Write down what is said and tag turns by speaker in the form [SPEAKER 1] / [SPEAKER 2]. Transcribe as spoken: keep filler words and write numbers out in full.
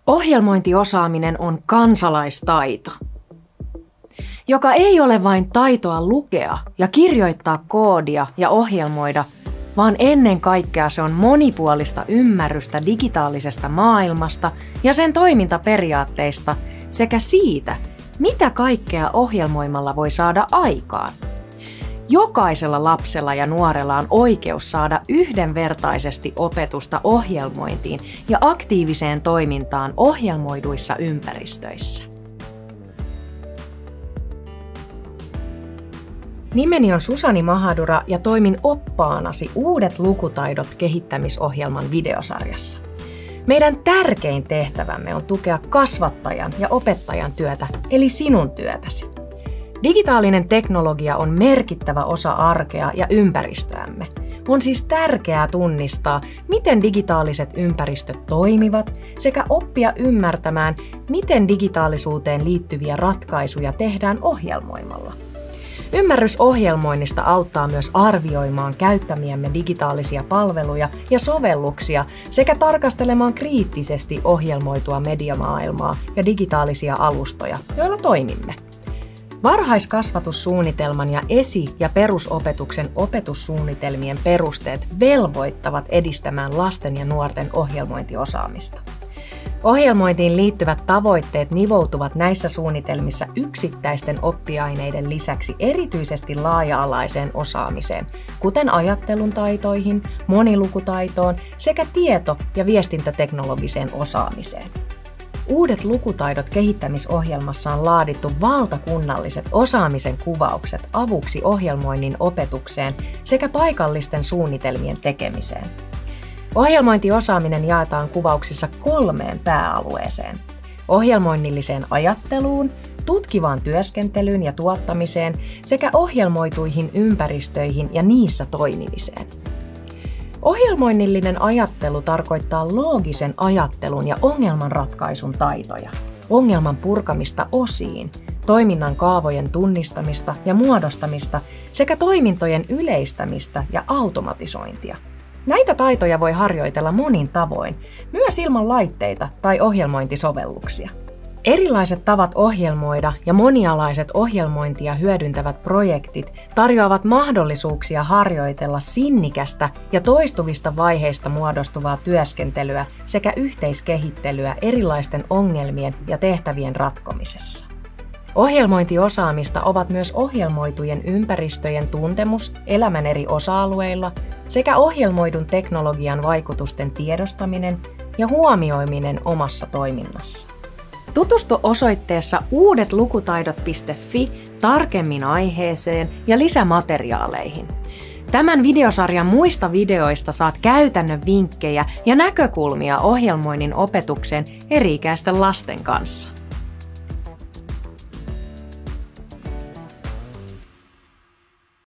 [SPEAKER 1] Ohjelmointiosaaminen on kansalaistaito, joka ei ole vain taitoa lukea ja kirjoittaa koodia ja ohjelmoida, vaan ennen kaikkea se on monipuolista ymmärrystä digitaalisesta maailmasta ja sen toimintaperiaatteista sekä siitä, mitä kaikkea ohjelmoimalla voi saada aikaan. Jokaisella lapsella ja nuorella on oikeus saada yhdenvertaisesti opetusta ohjelmointiin ja aktiiviseen toimintaan ohjelmoiduissa ympäristöissä. Nimeni on Susani Mahadura ja toimin oppaanasi Uudet lukutaidot -kehittämisohjelman videosarjassa. Meidän tärkein tehtävämme on tukea kasvattajan ja opettajan työtä, eli sinun työtäsi. Digitaalinen teknologia on merkittävä osa arkea ja ympäristöämme. On siis tärkeää tunnistaa, miten digitaaliset ympäristöt toimivat sekä oppia ymmärtämään, miten digitaalisuuteen liittyviä ratkaisuja tehdään ohjelmoimalla. Ymmärrys ohjelmoinnista auttaa myös arvioimaan käyttämiämme digitaalisia palveluja ja sovelluksia sekä tarkastelemaan kriittisesti ohjelmoitua mediamaailmaa ja digitaalisia alustoja, joilla toimimme. Varhaiskasvatussuunnitelman ja esi- ja perusopetuksen opetussuunnitelmien perusteet velvoittavat edistämään lasten ja nuorten ohjelmointiosaamista. Ohjelmointiin liittyvät tavoitteet nivoutuvat näissä suunnitelmissa yksittäisten oppiaineiden lisäksi erityisesti laaja-alaiseen osaamiseen, kuten ajattelun taitoihin, monilukutaitoon sekä tieto- ja viestintäteknologiseen osaamiseen. Uudet lukutaidot -kehittämisohjelmassa on laadittu valtakunnalliset osaamisen kuvaukset avuksi ohjelmoinnin opetukseen sekä paikallisten suunnitelmien tekemiseen. Ohjelmointiosaaminen jaetaan kuvauksissa kolmeen pääalueeseen: ohjelmoinnilliseen ajatteluun, tutkivaan työskentelyyn ja tuottamiseen sekä ohjelmoituihin ympäristöihin ja niissä toimimiseen. Ohjelmoinnillinen ajattelu tarkoittaa loogisen ajattelun ja ongelmanratkaisun taitoja, ongelman purkamista osiin, toiminnan kaavojen tunnistamista ja muodostamista sekä toimintojen yleistämistä ja automatisointia. Näitä taitoja voi harjoitella monin tavoin, myös ilman laitteita tai ohjelmointisovelluksia. Erilaiset tavat ohjelmoida ja monialaiset ohjelmointia hyödyntävät projektit tarjoavat mahdollisuuksia harjoitella sinnikästä ja toistuvista vaiheista muodostuvaa työskentelyä sekä yhteiskehittelyä erilaisten ongelmien ja tehtävien ratkomisessa. Ohjelmointiosaamista ovat myös ohjelmoitujen ympäristöjen tuntemus elämän eri osa-alueilla sekä ohjelmoidun teknologian vaikutusten tiedostaminen ja huomioiminen omassa toiminnassa. Tutustu osoitteessa uudetlukutaidot piste fi tarkemmin aiheeseen ja lisämateriaaleihin. Tämän videosarjan muista videoista saat käytännön vinkkejä ja näkökulmia ohjelmoinnin opetukseen eri-ikäisten lasten kanssa.